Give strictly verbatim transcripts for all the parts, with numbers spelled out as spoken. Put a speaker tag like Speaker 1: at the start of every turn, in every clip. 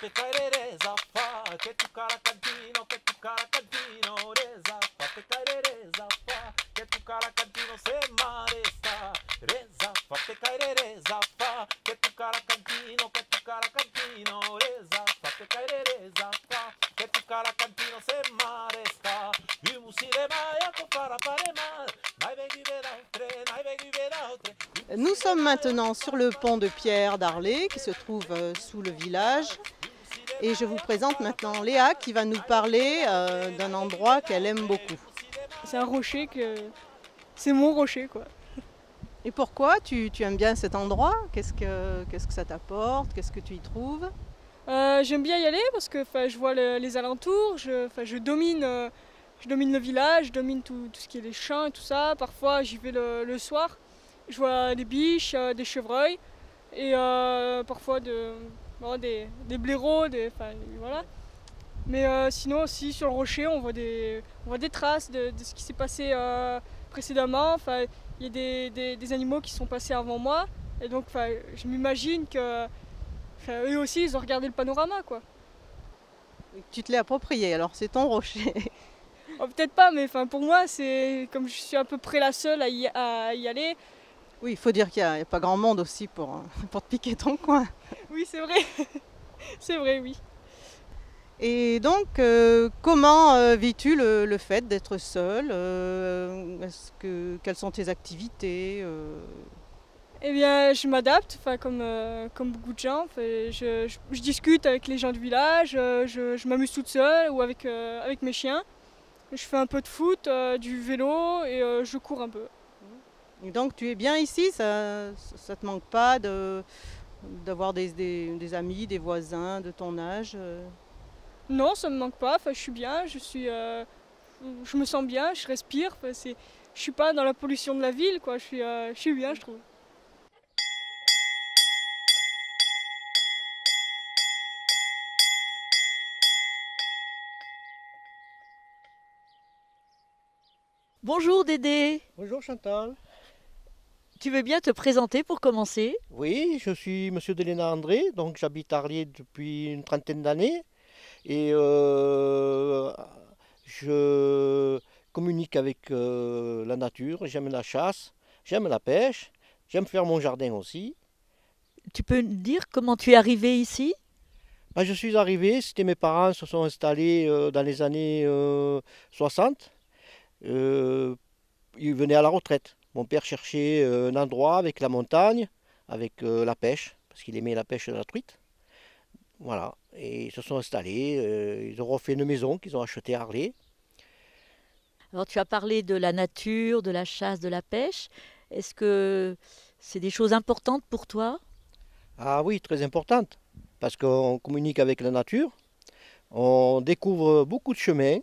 Speaker 1: pe caerereza fa, che tu cara cantino, che tu cara cantino, reza fa pe caerereza fa, che tu cara cantino se maresta, reza fa pe caerereza fa, che tu cara cantino, che tu cara cantino, reza fa pe caerereza fa, che tu cara cantino se maresta, umusire maya ko para pare ma, nai vegi vedautre, nai vegi vedautre.
Speaker 2: Nous sommes maintenant sur le pont de pierre d'Arlé qui se trouve sous le village et je vous présente maintenant Léa qui va nous parler euh, d'un endroit qu'elle aime beaucoup.
Speaker 3: C'est un rocher que... c'est mon rocher quoi.
Speaker 2: Et pourquoi tu, tu aimes bien cet endroit? Qu'est-ce que, qu'est-ce que ça t'apporte? Qu'est-ce que tu y trouves?
Speaker 3: euh, J'aime bien y aller parce que je vois le, les alentours, je, je, domine, euh, je domine le village, je domine tout, tout ce qui est les champs et tout ça. Parfois j'y vais le, le soir. Je vois des biches, euh, des chevreuils et euh, parfois de, bon, des, des blaireaux, des, voilà. Mais euh, sinon aussi sur le rocher on voit des, on voit des traces de, de ce qui s'est passé euh, précédemment. Enfin, il y a des, des, des animaux qui sont passés avant moi et donc enfin, je m'imagine que enfin, eux aussi ils ont regardé le panorama quoi.
Speaker 2: Tu te l'es approprié alors, c'est ton rocher.
Speaker 3: Oh, peut-être pas, mais enfin, pour moi c'est comme je suis à peu près la seule à y, à y aller.
Speaker 2: Oui, il faut dire qu'il n'y a, a pas grand monde aussi pour, pour te piquer ton coin.
Speaker 3: Oui, c'est vrai. C'est vrai, oui.
Speaker 2: Et donc, euh, comment euh, vis-tu le, le fait d'être seule? euh, est-ce que, Quelles sont tes activités? euh...
Speaker 3: Eh bien, je m'adapte, comme, euh, comme beaucoup de gens. Je, je, je discute avec les gens du village, je, je m'amuse toute seule ou avec, euh, avec mes chiens. Je fais un peu de foot, euh, du vélo et euh, je cours un peu.
Speaker 2: Et donc tu es bien ici, ça ne te manque pas de, d'avoir des, des, des amis, des voisins de ton âge?
Speaker 3: Non, ça ne me manque pas, enfin, je suis bien, je, suis, euh, je me sens bien, je respire. Enfin, c'est, je ne suis pas dans la pollution de la ville, quoi. Je, suis, euh, je suis bien, je trouve.
Speaker 4: Bonjour Dédé.
Speaker 5: Bonjour Chantal.
Speaker 4: Tu veux bien te présenter pour commencer?
Speaker 5: Oui, je suis Monsieur Deléna André, donc j'habite à Arlier depuis une trentaine d'années et euh, je communique avec euh, la nature, j'aime la chasse, j'aime la pêche, j'aime faire mon jardin aussi.
Speaker 4: Tu peux me dire comment tu es arrivé ici?
Speaker 5: Ben, je suis arrivé, c'était mes parents se sont installés euh, dans les années euh, soixante, euh, ils venaient à la retraite. Mon père cherchait un endroit avec la montagne, avec la pêche, parce qu'il aimait la pêche de la truite. Voilà, et ils se sont installés, ils ont refait une maison qu'ils ont achetée à Arlé.
Speaker 4: Alors tu as parlé de la nature, de la chasse, de la pêche. Est-ce que c'est des choses importantes pour toi?
Speaker 5: Ah oui, très importantes, parce qu'on communique avec la nature, on découvre beaucoup de chemins.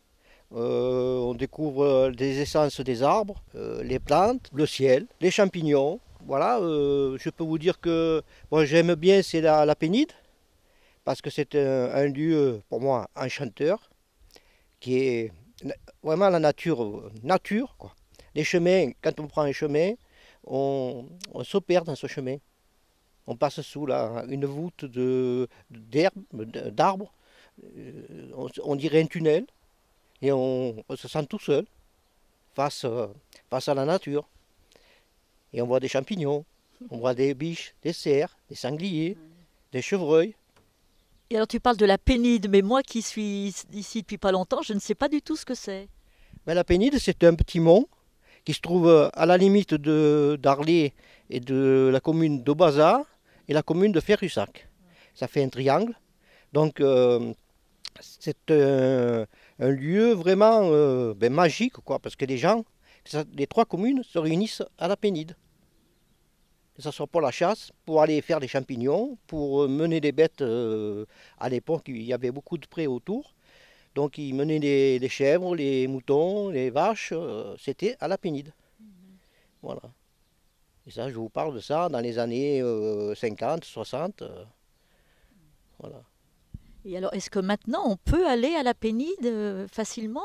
Speaker 5: Euh, on découvre des essences des arbres, euh, les plantes, le ciel, les champignons. Voilà, euh, je peux vous dire que moi j'aime bien c'est la, la pénide, parce que c'est un, un lieu pour moi enchanteur, qui est vraiment la nature, nature quoi. Les chemins, quand on prend un chemin, on, on se perd dans ce chemin. On passe sous là, une voûte de, d'herbe, d'arbres, on, on dirait un tunnel. Et on, on se sent tout seul face, euh, face à la nature. Et on voit des champignons, on voit des biches, des cerfs, des sangliers, des chevreuils.
Speaker 4: Et alors tu parles de la pénide, mais moi qui suis ici depuis pas longtemps, je ne sais pas du tout ce que c'est.
Speaker 5: Mais la pénide, c'est un petit mont qui se trouve à la limite de, d'Arlé et de la commune d'Aubaza et la commune de Ferrussac. Ça fait un triangle. Donc euh, c'est un... un lieu vraiment euh, ben, magique, quoi, parce que les gens, ça, les trois communes se réunissent à la pénide. Que ce soit pour la chasse, pour aller faire des champignons, pour mener des bêtes. Euh, à l'époque, il y avait beaucoup de prés autour. Donc ils menaient les, les chèvres, les moutons, les vaches, euh, c'était à la pénide. Mmh. Voilà. Et ça, je vous parle de ça dans les années euh, cinquante, soixante. Euh, voilà.
Speaker 4: Et alors, est-ce que maintenant on peut aller à la pénide euh, facilement?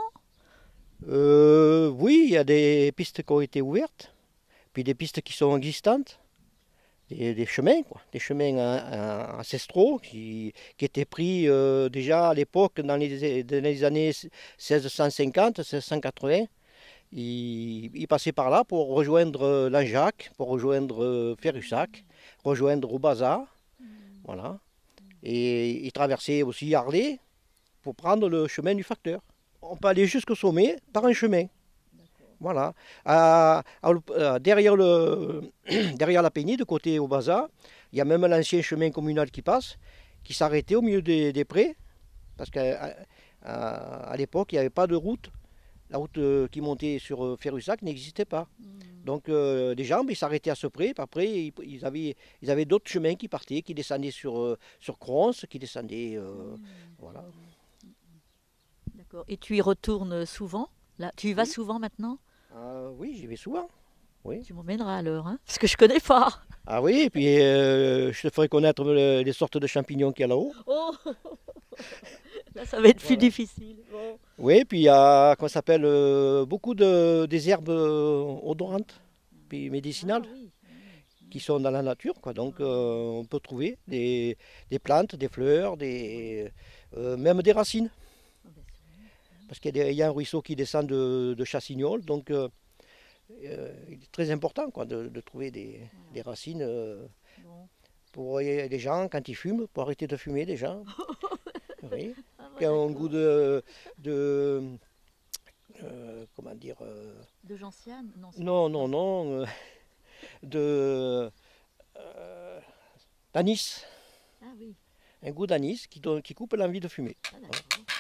Speaker 5: euh, Oui, il y a des pistes qui ont été ouvertes, puis des pistes qui sont existantes. des, des chemins, quoi, des chemins euh, ancestraux qui, qui étaient pris euh, déjà à l'époque, dans les, dans les années seize cent cinquante, seize cent quatre-vingts. Ils, ils passaient par là pour rejoindre Langeac, pour rejoindre Ferrussac, rejoindre Aubaza, voilà. Et ils traversaient aussi Arlay pour prendre le chemin du facteur. On peut aller jusqu'au sommet par un chemin. Voilà. À, à, derrière, le, derrière la Pénide, côté Aubaza, il y a même l'ancien chemin communal qui passe, qui s'arrêtait au milieu des, des prés, parce qu'à à, à l'époque, il n'y avait pas de route. La route qui montait sur Ferrussac n'existait pas. Mmh. Donc euh, les gens ils s'arrêtaient à ce pré, puis après ils, ils avaient, ils avaient d'autres chemins qui partaient, qui descendaient sur, sur Crons, qui descendaient... Euh, mmh. Voilà.
Speaker 4: D'accord. Et tu y retournes souvent là? Tu y vas oui. souvent maintenant?
Speaker 5: euh, Oui, j'y vais souvent. Oui.
Speaker 4: Tu m'emmèneras alors, hein, parce que je ne connais pas.
Speaker 5: Ah oui, et puis euh, je te ferai connaître le, les sortes de champignons qu'il y a là-haut.
Speaker 4: Oh. Là, ça va être voilà. plus difficile. Bon.
Speaker 5: Oui, puis il y a, comment ça s'appelle, euh, beaucoup de des herbes euh, odorantes, puis médicinales, ah, oui. qui sont dans la nature, quoi. Donc euh, on peut trouver des, des plantes, des fleurs, des, euh, même des racines. Parce qu'il y, y a un ruisseau qui descend de, de Chassignol, donc euh, euh, il est très important, quoi, de, de trouver des, voilà. des racines euh, bon. pour les gens, quand ils fument, pour arrêter de fumer déjà. Oui. Ah, qui a un goût de, de euh, comment dire euh,
Speaker 4: de gentiane? Non,
Speaker 5: non, non, non, euh, de euh, d'anis.
Speaker 4: Ah oui.
Speaker 5: Un goût d'anis qui, qui coupe l'envie de fumer. Ah, voilà.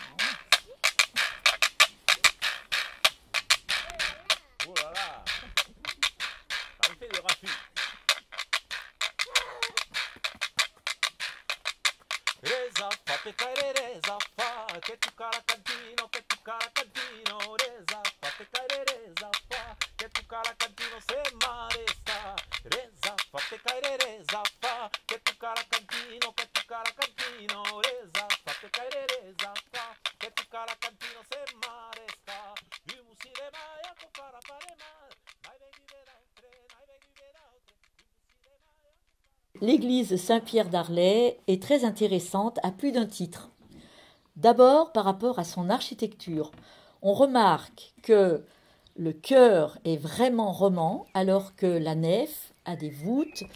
Speaker 1: Oh là là, ça me fait des raffus. Reza fa pecare reza fa, che tu cara cantino, che tu cara cantino, reza fa pecare reza fa, che tu cara cantino se mare sta, reza fa pecare reza fa, che tu cara cantino, che tu cara cantino, reza fa pecare reza fa, che tu cara cantino se mare sta, io musire mai a compara pare mai, mai vedi verautre, mai vedi verautre.
Speaker 4: L'église Saint-Pierre d'Arlay est très intéressante à plus d'un titre. D'abord par rapport à son architecture. On remarque que le chœur est vraiment roman alors que la nef a des voûtes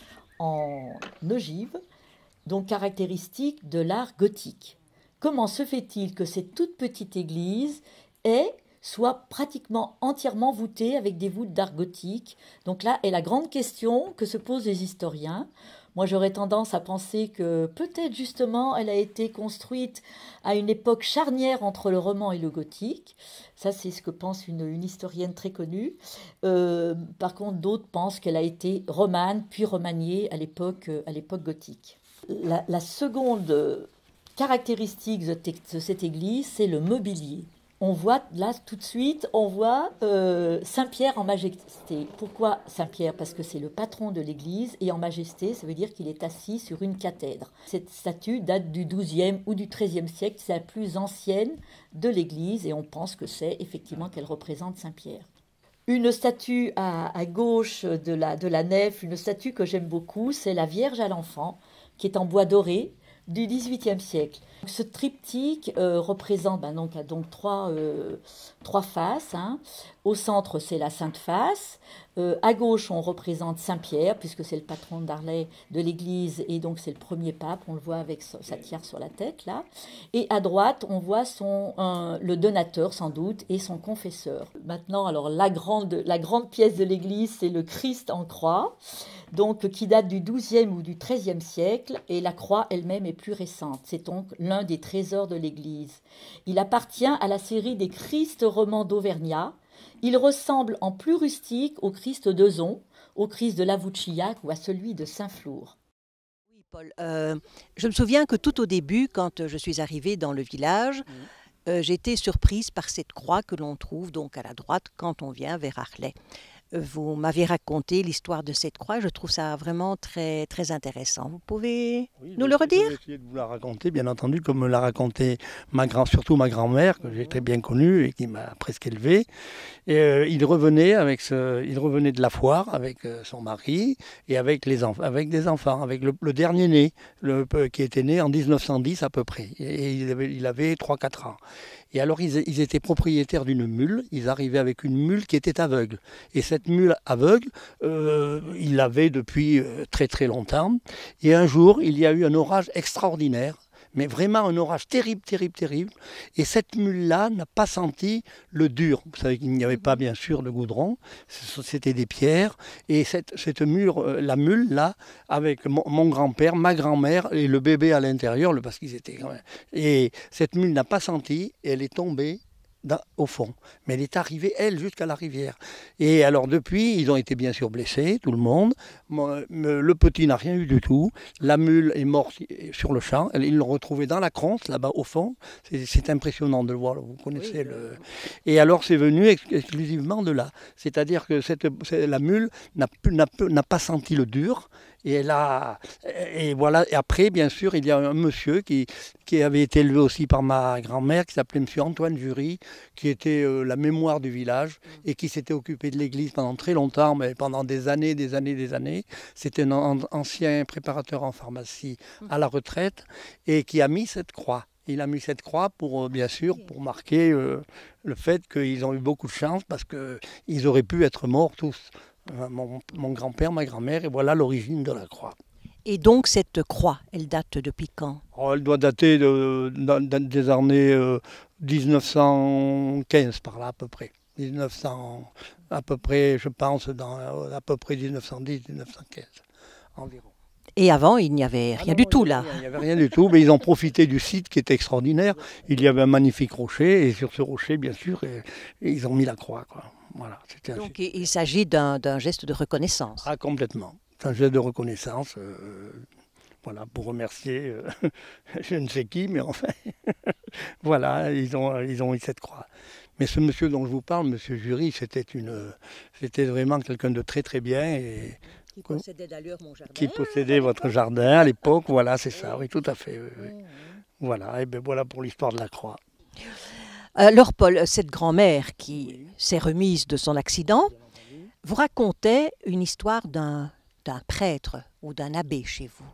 Speaker 4: en ogive, donc caractéristiques de l'art gothique. Comment se fait-il que cette toute petite église est soit pratiquement entièrement voûtée avec des voûtes d'art gothique? Donc là est la grande question que se posent les historiens. Moi, j'aurais tendance à penser que peut-être justement elle a été construite à une époque charnière entre le roman et le gothique. Ça, c'est ce que pense une, une historienne très connue. Euh, par contre, d'autres pensent qu'elle a été romane puis remaniée à l'époque, à l'époque gothique. La, la seconde caractéristique de cette église, c'est le mobilier. On voit là tout de suite, on voit euh, Saint-Pierre en majesté. Pourquoi Saint-Pierre? Parce que c'est le patron de l'église et en majesté, ça veut dire qu'il est assis sur une cathèdre. Cette statue date du douzième ou du treizième siècle, c'est la plus ancienne de l'église et on pense que c'est effectivement qu'elle représente Saint-Pierre. Une statue à, à gauche de la, de la nef, une statue que j'aime beaucoup, c'est la Vierge à l'Enfant, qui est en bois doré du dix-huitième siècle. Ce triptyque euh, représente ben donc, a donc trois, euh, trois faces. Hein. Au centre, c'est la Sainte Face. Euh, à gauche, on représente Saint-Pierre, puisque c'est le patron d'Arlay de l'église, et donc c'est le premier pape. On le voit avec sa tiare sur la tête, là. Et à droite, on voit son, un, le donateur, sans doute, et son confesseur. Maintenant, alors, la grande, la grande pièce de l'église, c'est le Christ en croix, donc, qui date du douzième ou du treizième siècle, et la croix elle-même est plus récente. C'est donc l'un des trésors de l'église. Il appartient à la série des Christ romans d'Auvergnat. Il ressemble en plus rustique au Christ d'Ezon, au Christ de Lavouchillac ou à celui de Saint-Flour.
Speaker 6: Oui, Paul, euh, je me souviens que tout au début, quand je suis arrivée dans le village, mmh. euh, j'ai été surprise par cette croix que l'on trouve donc à la droite quand on vient vers Arlay. vous m'avez raconté l'histoire de cette croix. Je trouve ça vraiment très, très intéressant. Vous pouvez
Speaker 7: Oui,
Speaker 6: nous
Speaker 7: je
Speaker 6: le
Speaker 7: vais-
Speaker 6: redire?
Speaker 7: Je vais essayer de vous la raconter, bien entendu, comme me l'a raconté ma grand, surtout ma grand-mère, que j'ai très bien connue et qui m'a presque élevé. Et, euh, il revenait avec ce, il revenait de la foire avec euh, son mari et avec les enfants, avec des enfants, avec le, le dernier né, le, qui était né en mille neuf cent dix à peu près. Et il avait, il avait trois quatre ans. Et alors ils, ils étaient propriétaires d'une mule. Ils arrivaient avec une mule qui était aveugle. Et cette mule aveugle, euh, il l'avait depuis euh, très très longtemps. Et un jour, il y a eu un orage extraordinaire, mais vraiment un orage terrible, terrible, terrible. Et cette mule-là n'a pas senti le dur. Vous savez qu'il n'y avait pas, bien sûr, de goudron, c'était des pierres. Et cette, cette mule, euh, la mule-là, avec mon, mon grand-père, ma grand-mère et le bébé à l'intérieur, le- parce qu'ils étaient quand même... Et cette mule n'a pas senti, et elle est tombée dans- au fond. Mais elle est arrivée, elle, jusqu'à la rivière. Et alors depuis, ils ont été bien sûr blessés, tout le monde. Moi, me- le petit n'a rien eu du tout. La mule est morte sur le champ. Elle- Ils l'ont retrouvée dans la cronce, là-bas au fond. C'est c'est impressionnant de le voir. Vous connaissez le... Et alors c'est venu ex- exclusivement de là. C'est-à-dire que cette, c'est- la mule n'a pu- n'a pu- n'a pas senti le dur. Et elle a, et voilà. Et après, bien sûr, il y a un monsieur qui, qui avait été élevé aussi par ma grand-mère, qui s'appelait monsieur Antoine Jury, qui était euh, la mémoire du village et qui s'était occupé de l'église pendant très longtemps, mais pendant des années, des années, des années. C'était un an- ancien préparateur en pharmacie à la retraite et qui a mis cette croix. Il a mis cette croix pour, euh, bien sûr, pour marquer euh, le fait qu'ils ont eu beaucoup de chance parce qu'ils auraient pu être morts tous. Euh, Mon, mon grand-père, ma grand-mère, et voilà l'origine de la croix.
Speaker 6: Et donc cette croix, elle date depuis quand?
Speaker 7: Oh, elle doit dater de, de- de- des années euh, mille neuf cent quinze, par là à peu près. mille neuf cents, à peu près, je pense, dans euh, à peu près mille neuf cent dix, mille neuf cent quinze environ.
Speaker 6: Et avant, il n'y avait rien
Speaker 7: Ah non,
Speaker 6: du
Speaker 7: non,
Speaker 6: tout
Speaker 7: il y
Speaker 6: là.
Speaker 7: avait rien, Il n'y avait rien du tout, mais ils ont profité du site qui était extraordinaire. Il y avait un magnifique rocher, et sur ce rocher, bien sûr, et- et ils ont mis la croix, quoi. Voilà, c'était un site.
Speaker 6: Donc il il s'agit d'un d'un geste de reconnaissance.
Speaker 7: Ah, complètement. C'est un geste de reconnaissance, euh, voilà, pour remercier euh, je ne sais qui, mais enfin, voilà, ils ont, ils ont eu cette croix. Mais ce monsieur dont je vous parle, monsieur Jury, c'était une, c'était vraiment quelqu'un de très très bien et
Speaker 6: Qui possédait d'ailleurs mon jardin.
Speaker 7: qui possédait votre jardin à l'époque. Voilà, c'est ça, oui, tout à fait. Oui, oui. Voilà, et bien voilà pour l'histoire de la croix.
Speaker 6: Alors Paul, cette grand-mère qui s'est remise de son accident, vous racontait une histoire d'un d'un prêtre ou d'un abbé chez vous.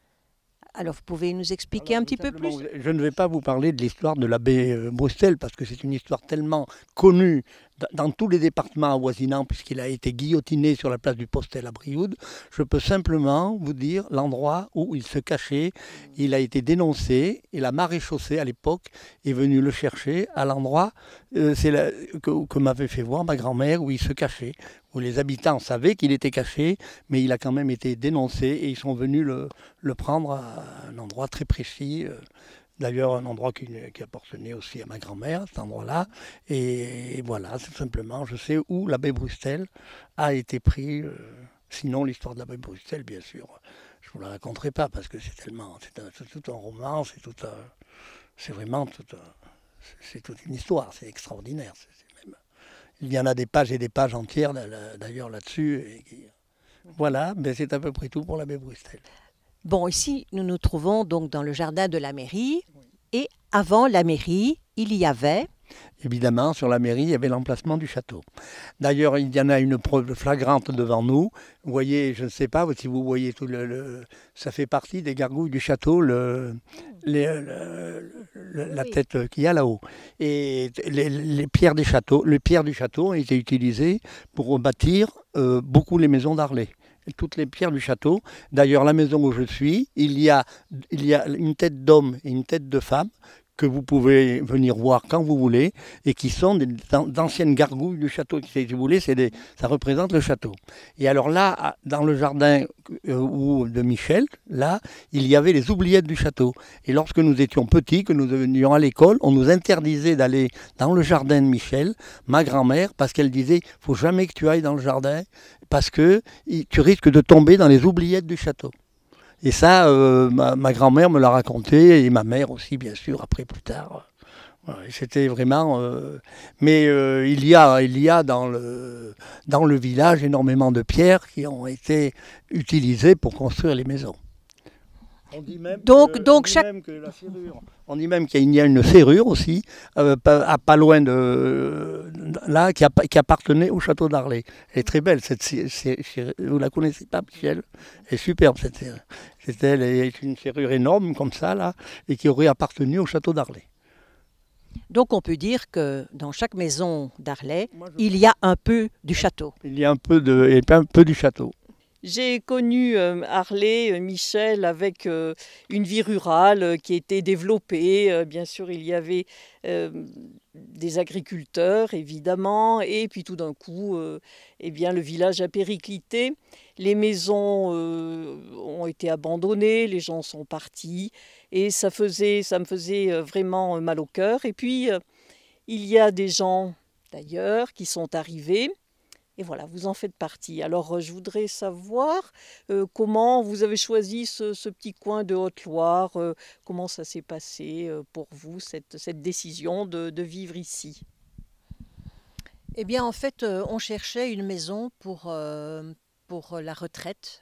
Speaker 6: Alors vous pouvez nous expliquer
Speaker 7: Alors,
Speaker 6: un petit peu
Speaker 7: simplement,
Speaker 6: plus?
Speaker 7: Je ne vais pas vous parler de l'histoire de l'abbé euh, Brustel parce que c'est une histoire tellement connue d- dans tous les départements avoisinants puisqu'il a été guillotiné sur la place du Postel à Brioude. Je peux simplement vous dire l'endroit où il se cachait. Il a été dénoncé et la maréchaussée à l'époque est venue le chercher à l'endroit euh, c'est la- que, que m'avait fait voir ma grand-mère où il se cachait, où les habitants savaient qu'il était caché, mais il a quand même été dénoncé et ils sont venus le, le prendre à un endroit très précis. euh, D'ailleurs, un endroit qui, qui appartenait aussi à ma grand-mère, cet endroit-là. Et, et voilà, c'est simplement, je sais où l'abbé Brustel a été pris. euh, sinon, l'histoire de l'abbé Brustel, bien sûr, je ne vous la raconterai pas parce que c'est tellement, c'est un- c'est tout un roman, c'est tout un, c'est vraiment tout un- c'est c'est toute une histoire, c'est extraordinaire. c'est- c'est même- il y en a des pages et des pages entières là, là, d'ailleurs là-dessus. et qui- Voilà, mais c'est à peu près tout pour l'abbé Brustel.
Speaker 6: Bon, ici, nous nous trouvons donc dans le jardin de la mairie. Et avant la mairie, il y avait...
Speaker 7: Évidemment, sur la mairie, il y avait l'emplacement du château. D'ailleurs, il y en a une preuve flagrante devant nous. Vous voyez, je ne sais pas si vous voyez tout le, le- ça fait partie des gargouilles du château, le, les- le- le- la
Speaker 6: Oui.
Speaker 7: tête qu'il y a là-haut. Et les, les pierres des châteaux, les pierres du château ont été utilisées pour bâtir euh, beaucoup les maisons d'Arlay. Toutes les pierres du château. D'ailleurs, la maison où je suis, il y a, il y a une tête d'homme et une tête de femme que vous pouvez venir voir quand vous voulez et qui sont des- d'anciennes gargouilles du château. Si vous voulez, c'est des, ça représente le château. Et alors là, à- dans le jardin euh, où- de Michel, là, il y avait les oubliettes du château. Et lorsque nous étions petits, que nous venions à l'école, on nous interdisait d'aller dans le jardin de Michel, ma grand-mère, parce qu'elle disait, faut jamais que tu ailles dans le jardin, parce que il- tu risques de tomber dans les oubliettes du château. Et ça, euh, ma, ma grand-mère me l'a raconté, et ma mère aussi, bien sûr, après, plus tard. Ouais, c'était vraiment... euh, mais euh, il y a, il y a dans, le, dans le village énormément de pierres qui ont été utilisées pour construire les maisons. On dit même
Speaker 6: Donc-
Speaker 7: que,
Speaker 6: donc
Speaker 7: on dit
Speaker 6: chaque-
Speaker 7: même que la serrure, on dit même qu'il y a une serrure aussi, euh, pas, à pas loin de là, qui, a- qui appartenait au château d'Arlay. Elle est très belle cette serrure. Vous la connaissez pas, Michel? Elle est superbe cette serrure. C'était elle est une serrure énorme comme ça là, et qui aurait appartenu au château d'Arlay.
Speaker 6: Donc on peut dire que dans chaque maison d'Arlay,
Speaker 7: Moi, je-
Speaker 6: il y a un peu du château.
Speaker 7: Il y a un peu de, et un peu du château.
Speaker 8: J'ai connu euh, Arlay, euh, Michel, avec euh, une vie rurale euh, qui était développée. Euh, bien sûr, il y avait euh, des agriculteurs, évidemment, et puis tout d'un coup, euh, eh bien, le village a périclité. Les maisons euh, ont été abandonnées, les gens sont partis, et ça faisait, ça me faisait euh, vraiment euh, mal au cœur. Et puis, euh, il y a des gens, d'ailleurs, qui sont arrivés. Et voilà, vous en faites partie. Alors, euh, je voudrais savoir euh, comment vous avez choisi ce, ce petit coin de Haute-Loire, euh, comment ça s'est passé euh, pour vous, cette, cette décision de, de vivre ici.
Speaker 6: Eh bien, en fait, euh, on cherchait une maison pour, euh, pour la retraite.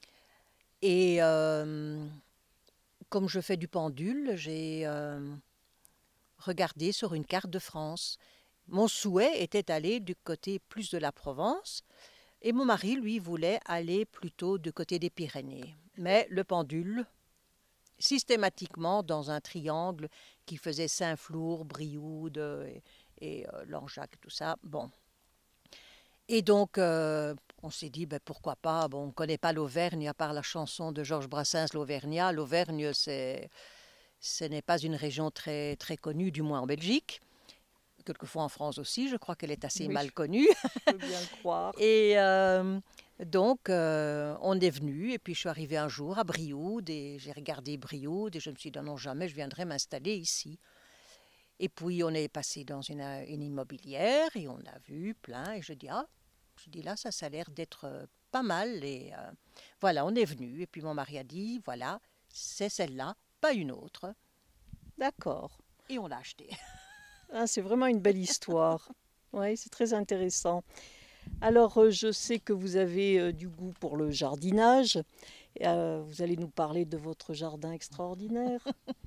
Speaker 6: Et euh, comme je fais du pendule, j'ai euh, regardé sur une carte de France. Mon souhait était d'aller du côté plus de la Provence. Et mon mari, lui, voulait aller plutôt du côté des Pyrénées. Mais le pendule, systématiquement dans un triangle qui faisait Saint-Flour, Brioude et, et euh, Langeac, tout ça. Bon. Et donc, euh, on s'est dit, ben, pourquoi pas. Bon, on ne connaît pas l'Auvergne, à part la chanson de Georges Brassens, l'Auvergnat. L'Auvergne, c'est, ce n'est pas une région très, très connue, du moins en Belgique. Quelquefois en France aussi, je crois qu'elle est assez
Speaker 8: Oui.
Speaker 6: mal connue.
Speaker 8: Je peux bien le croire.
Speaker 6: Et euh, donc, euh, on est venu, et puis je suis arrivée un jour à Brioude, et j'ai regardé Brioude, et je me suis dit, non, jamais je viendrai m'installer ici. Et puis, on est passé dans une, une immobilière, et on a vu plein, et je dis, ah, je dis là, ça, ça a l'air d'être euh, pas mal. Et euh, voilà, on est venu, et puis mon mari a dit, voilà, c'est celle-là, pas une autre.
Speaker 8: D'accord.
Speaker 6: Et on l'a acheté.
Speaker 8: Ah, c'est vraiment une belle histoire. Oui, c'est très intéressant. Alors, euh, je sais que vous avez euh, du goût pour le jardinage. Euh, vous allez nous parler de votre jardin extraordinaire.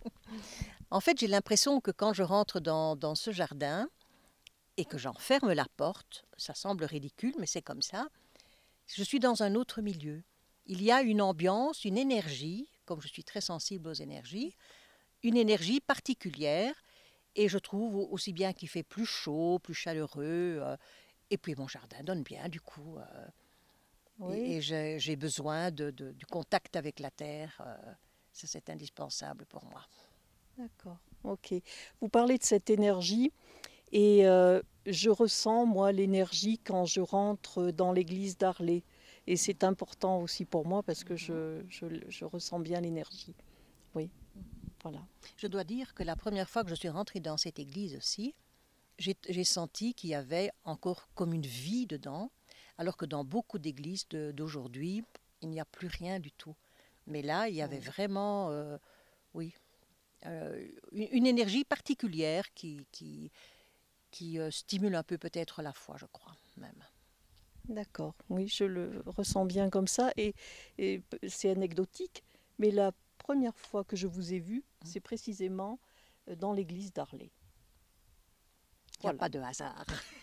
Speaker 6: En fait, j'ai l'impression que quand je rentre dans, dans ce jardin et que j'en ferme la porte, ça semble ridicule, mais c'est comme ça, je suis dans un autre milieu. Il y a une ambiance, une énergie, comme je suis très sensible aux énergies, une énergie particulière, et je trouve aussi bien qu'il fait plus chaud, plus chaleureux, euh, et puis mon jardin donne bien du coup. Euh,
Speaker 8: Oui.
Speaker 6: Et, et j'ai, j'ai besoin de, de- du contact avec la terre, euh, ça c'est indispensable pour moi.
Speaker 8: D'accord, ok. Vous parlez de cette énergie et euh, je ressens, moi, l'énergie quand je rentre dans l'église d'Arlay. Et c'est important aussi pour moi parce que je, je, je ressens bien l'énergie. Oui, voilà.
Speaker 6: Je dois dire que la première fois que je suis rentrée dans cette église aussi, j'ai, j'ai senti qu'il y avait encore comme une vie dedans, alors que dans beaucoup d'églises de- d'aujourd'hui, il n'y a plus rien du tout. Mais là, il y avait vraiment, euh, oui, euh, une, une énergie particulière qui, qui, qui euh, stimule un peu peut-être la foi, je crois, même.
Speaker 8: D'accord, oui, je le ressens bien comme ça. Et, et p- c'est anecdotique, mais la première fois que je vous ai vu, c'est précisément euh, dans l'église d'Arlay.
Speaker 6: Il n'y a
Speaker 8: Voilà.
Speaker 6: pas de hasard.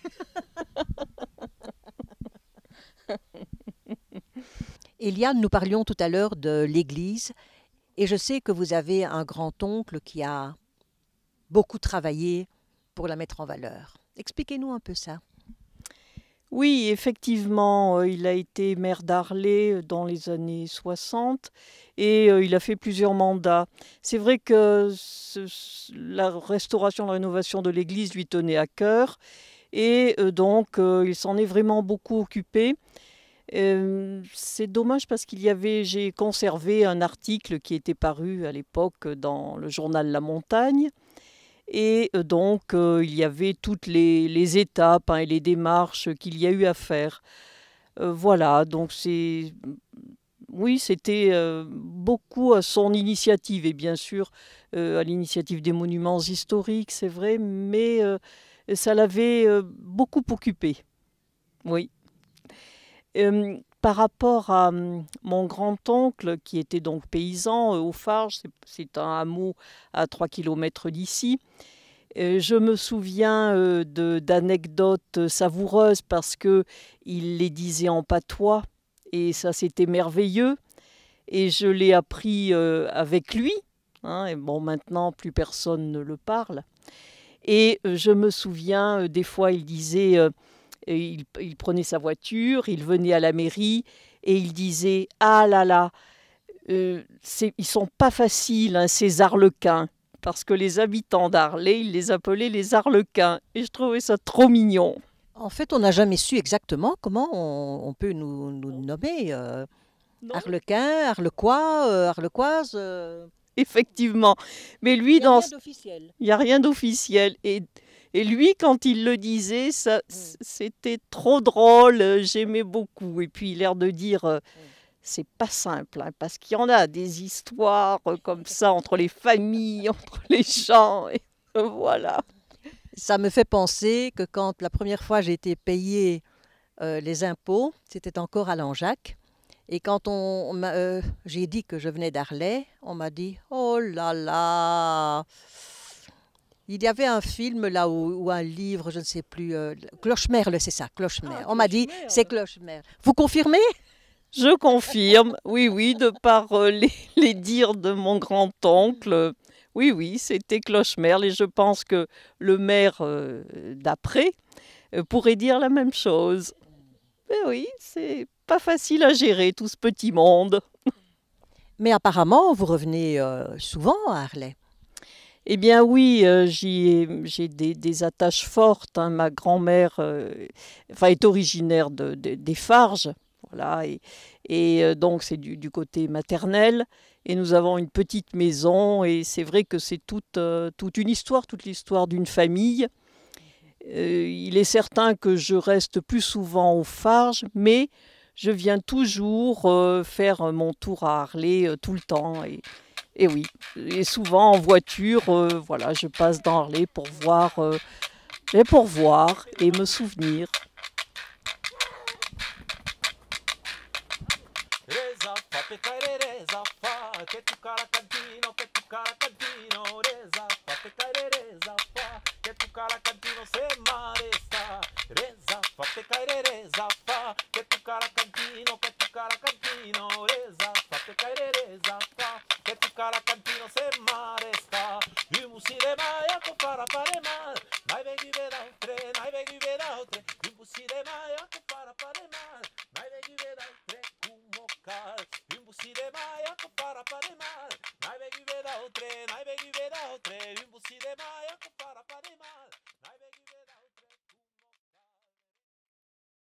Speaker 6: Eliane, nous parlions tout à l'heure de l'église, et je sais que vous avez un grand-oncle qui a beaucoup travaillé pour la mettre en valeur. Expliquez-nous un peu ça.
Speaker 8: Oui, effectivement, euh, il a été maire d'Arlay euh, dans les années soixante et euh, il a fait plusieurs mandats. C'est vrai que ce- ce- la restauration, la rénovation de l'église lui tenait à cœur et euh, donc euh, il s'en est vraiment beaucoup occupé. Euh, c'est dommage parce qu'il y avait, j'ai conservé un article qui était paru à l'époque dans le journal La Montagne. Et euh, donc, euh, il y avait toutes les, les étapes hein, et les démarches qu'il y a eu à faire. Euh, voilà, donc c'est... oui, c'était euh, beaucoup à son initiative et bien sûr euh, à l'initiative des monuments historiques, c'est vrai, mais euh, ça l'avait euh, beaucoup occupé. Oui. Euh, par rapport à um, mon grand-oncle, qui était donc paysan euh, au Farges, c'est un hameau à trois kilomètres d'ici, euh, je me souviens euh, d'anecdotes savoureuses parce qu'il les disait en patois et ça c'était merveilleux. Et je l'ai appris euh, avec lui, hein, et bon maintenant plus personne ne le parle. Et euh, je me souviens, euh, des fois il disait... Euh, Il, il prenait sa voiture, il venait à la mairie et il disait « Ah là là, euh, ils sont pas faciles, hein, ces arlequins ». Parce que les habitants d'Arlay, ils les appelaient les arlequins. Et je trouvais ça trop mignon.
Speaker 6: En fait, on n'a jamais su exactement comment on, on peut nous, nous nommer. Euh, arlequin, arlequois, euh, arlequoise. Euh...
Speaker 8: Effectivement. Mais lui,
Speaker 6: il n'y a
Speaker 8: dans...
Speaker 6: rien d'officiel.
Speaker 8: Il n'y a rien d'officiel. Et... Et lui, quand il le disait, ça, c'était trop drôle, j'aimais beaucoup. Et puis, l'air de dire, euh, c'est pas simple, hein, parce qu'il y en a des histoires euh, comme ça entre les familles, entre les gens, et euh, voilà.
Speaker 6: Ça me fait penser que quand la première fois j'ai été payée euh, les impôts, c'était encore à Langeac. Et quand on, on euh, j'ai dit que je venais d'Arlay, on m'a dit, oh là là. Il y avait un film là ou un livre, je ne sais plus, euh, Clochemerle, c'est ça, Clochemerle. Ah, on m'a dit, c'est Clochemerle. Vous confirmez?
Speaker 8: Je confirme, oui, oui, de par euh, les, les dires de mon grand-oncle. Oui, oui, c'était Clochemerle et je pense que le maire euh, d'après euh, pourrait dire la même chose. Mais oui, c'est pas facile à gérer tout ce petit monde.
Speaker 6: Mais apparemment, vous revenez euh, souvent à Arlay.
Speaker 8: Eh bien oui, euh, j'ai des, des attaches fortes. Hein. Ma grand-mère euh, enfin, est originaire de, de, des Farges, voilà, et, et euh, donc c'est du, du côté maternel. Et nous avons une petite maison et c'est vrai que c'est toute, euh, toute une histoire, toute l'histoire d'une famille. Euh, il est certain que je reste plus souvent aux Farges, mais je viens toujours euh, faire mon tour à Arlay euh, tout le temps. Et, Et oui, et souvent en voiture, euh, voilà, je passe dans Arlay pour voir, euh, et pour voir et me souvenir.
Speaker 1: Caracantino se mare sta, i musi de maia con para pare mal, mai vedi